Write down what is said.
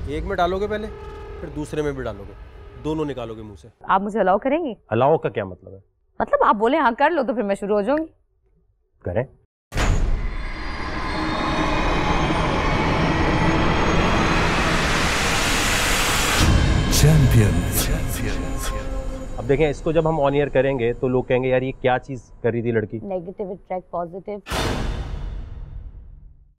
एक में डालोगे पहले, फिर दूसरे में भी डालोगे, दोनों निकालोगे मुंह से। आप मुझे अलाउ करेंगे? अलाउ का क्या मतलब है? मतलब आप बोले हाँ कर लो तो फिर मैं शुरू हो जाऊंगी। करें। चैंपियंस। अब देखें, इसको जब हम ऑन एयर करेंगे तो लोग कहेंगे यार ये क्या चीज कर रही थी लड़की। Negative attract positive.